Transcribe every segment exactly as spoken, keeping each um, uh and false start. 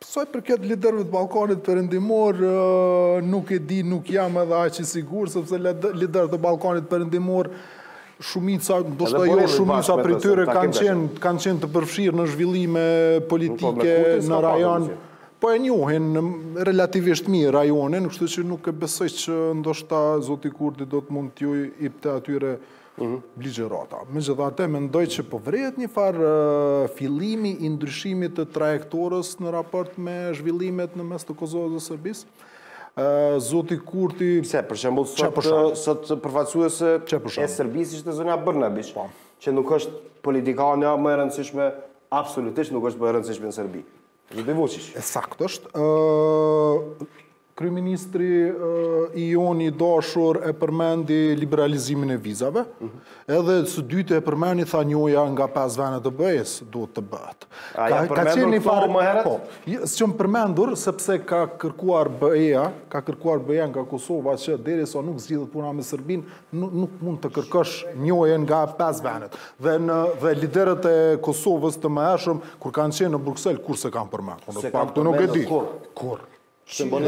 Saj përket liderëve të Ballkanit Perëndimor, nuk e di, nuk jam edhe aq i sigurt, sepse liderët e Ballkanit Perëndimor, shumica, ndoshta jo shumica prej tyre kanë qenë kanë qenë të përfshirë në zhvillime politike në rajon. Po e njohin relativisht mirë rajonin, kështu që nuk e besoj që ndoshta zoti Kurti do të mund t'ju jepte atyre ligjerata. Megjithatë, mendoj që po vrehet një farë fillimi i ndryshimit të trajektorës në raport me zhvillimet në mes të Kosovës dhe Serbisë. Zoti Kurti... Pse, për shembull, sot përfaqësuese e Serbisë ishte zonja Brnabić, që nuk është politikane më e rëndësishme, absolutisht nuk është më e rëndësishme në Serbi. Zoti Vučić. E saktë është. Kryeministri i joni i dashur e përmendi liberalizimin e vizave, edhe së dytë e përmendi tha njoja nga pesë vende të B E-s duhet të bëhet. A ja përmendur këto më herët? Po, s'jam përmendur sepse ka kërkuar B E-a, ka kërkuar B E-a nga Kosova që derisa nuk zgjidhet puna me Serbinë, nuk mund të kërkosh njojen nga pesë vendet. Dhe dhe liderët e Kosovës të mëhershëm kur kanë qenë në Bruksel kur se kanë përmendur. Në fakt nuk e di. Kur? Kur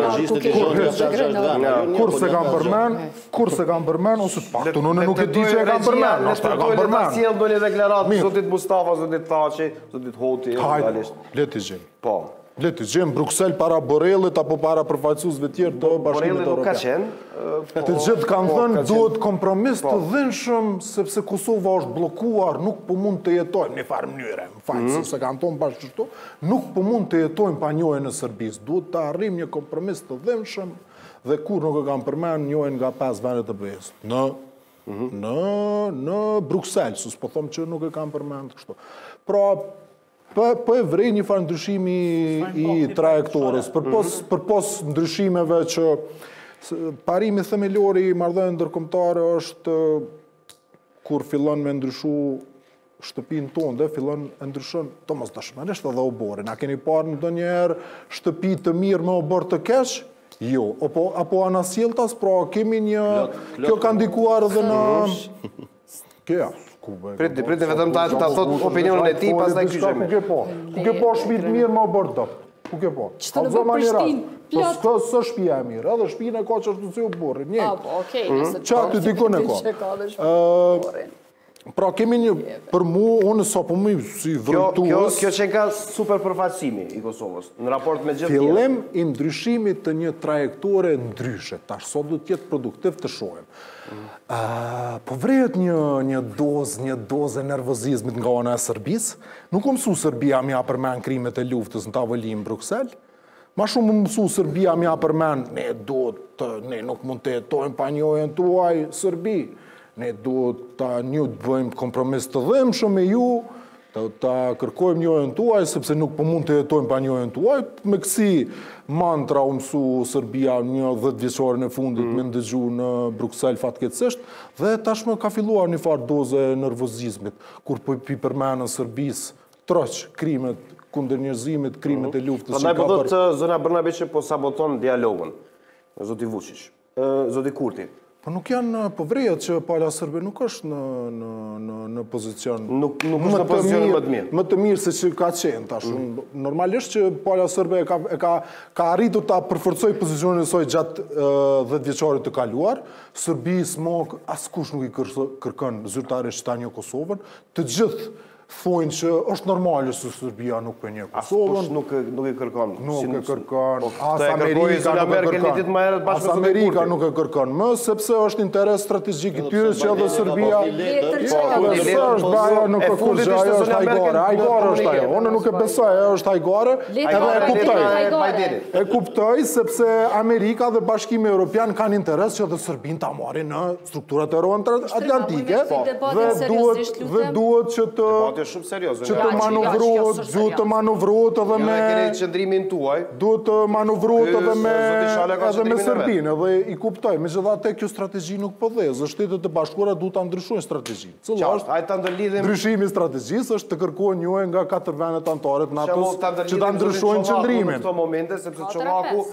se kanë përmen, kur se kanë përmen, ose të paktu, në nuk e di që e kanë përmen, në shpërtoj le ta sjellë ndonjë deklaratë, zotit Mustafa, zotit Thaçi, zotit Hoti, Hajde, le t'i gjemë. Po. Le t'i gjemë Bruksel para Borrellit apo para përfaqësuesve tjerë të Bashkimit Borrelli nuk ka Evropian. qenë. Të gjithë kanë thënë duhet kompromis të dhënshëm sepse Kosova është bllokuar, nuk po mund të jetojmë në farë mënyre. Më fal, se kanë thonë bashkë kështu, nuk po mund të jetojmë pa njohjen e Serbisë. Duhet të arrijmë një kompromis të dhënshëm dhe kur nuk e kanë përmendur njohjen nga pesë vendet të B E-s. Në në në Bruksel, sus po them që nuk e kanë përmendur kështu. Pra Po e vrej një farë ndryshimi i trajektorës, për pos ndryshimeve që parimi themelori i marrëdhënieve ndërkombëtare është kur fillon me ndryshu shtëpinë tonë dhe fillon e ndryshon domosdoshmërisht edhe oborin. A keni parë ndonjëherë shtëpi të mirë me obor të keq? Jo. Apo apo anasjelltas, pra kemi një kjo ka ndikuar edhe në kjo. Priti, priti vetëm ta ta thot opinionin e tij, pastaj kyçemi. Ku ke po? Ku ke po shtëpi të mirë më bërë dop? Ku ke po? Çto në Prishtinë? Po s'ka së shtëpia e mirë, edhe shtëpinë e ka që është si u burri. Një. Ah, po, okay, nëse Qa ty dikon e ka. Pra kemi një, për mu, unë sa po më si vërtues... Kjo që ka super përfaqësimi i Kosovës, në raport me gjithë tjerë. Fillim i ndryshimit të një trajektore ndryshe, tash sot do të jetë produktiv të shohim. Po vrehet një dozë, një dozë e nervozizmit nga ana e Serbisë. Nuk u mësu Serbia mja përmen krimet e luftës në tavolinë Bruksel. Ma shumë më mësu Serbia mja përmen, ne duhet, ne nuk mund të jetojmë pa njohjen tuaj Serbi. Ne duhet ta një të bëjmë kompromis të dhëmshëm me ju, ta kërkojmë njohjen tuaj, sepse nuk po mund të jetojmë pa njohjen tuaj. Me kësi mantra u mësu Serbia një dhjetë vjeçorin e fundit me ndëgju në Bruksel fatkeqësisht, dhe tashmë ka filluar një farë doze e nervozizmit, kur po i përmenën Serbisë troq krimet kundër njerëzimit, krimet e luftës. Prandaj po thotë zona Brnabić po saboton dialogun. Zoti Vučić, zoti Kurti. Po nuk janë, po vrejet që pala Serbe nuk është në pozicion... Nuk është në pozicion më të mirë. Më të mirë se që ka qenë, tash. Normalisht që pala Serbe e ka arritur ta përforcoj pozicionin e saj gjatë dhjetë vjeçarit të kaluar. Serbisë smog, askush nuk i kërkon zyrtarisht ta një Kosovën. Të gjithë thojnë që është normale se Serbia nuk për një Kosovën. Nuk i kërkon. Nuk e kërkon. As Amerika nuk e kërkon. As Amerika nuk e kërkon më, sepse është interes strategjik i tyre që edhe Serbia... Nëse është baja nuk e kurgjë, ajo është hajgare. Hajgare është ajo. Unë nuk e besoj, ajo është hajgare. Edhe e kuptoj. E kuptoj sepse Amerika dhe Bashkimi Evropian kanë interes që edhe Serbin ta marrin në strukturat euro-atlantike. Dhe duhet që të... shumë serioze. Që të manovrohet, duhet të manovrohet edhe me... Ja keni qëndrimin tuaj. Duhet të manovrohet edhe me edhe me Serbinë, edhe i kuptoj. Megjithatë kjo strategji nuk po dhezë, Shtetet e Bashkuara duhet ta ndryshojnë strategjinë. Cila është ndryshimi i strategjisë është të kërkohen njohje nga katër vendet anëtare të NATO-s që ta ndryshojnë qëndrimin. Në këto momente sepse Çollaku